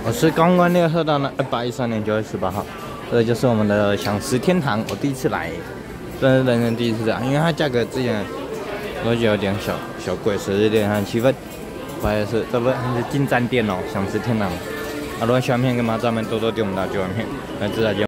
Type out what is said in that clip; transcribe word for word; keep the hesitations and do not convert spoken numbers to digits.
我是刚刚列车到呢，二八一三年九月十八号，这个就是我们的享食天堂。我第一次来，真是人生第一次来，因为它价格之前我觉得有点小小贵，十日点很气氛。不好意思，这不是进站店哦，享食天堂。啊，如果喜欢片，干嘛专门多多点我们的九万片，来自大家。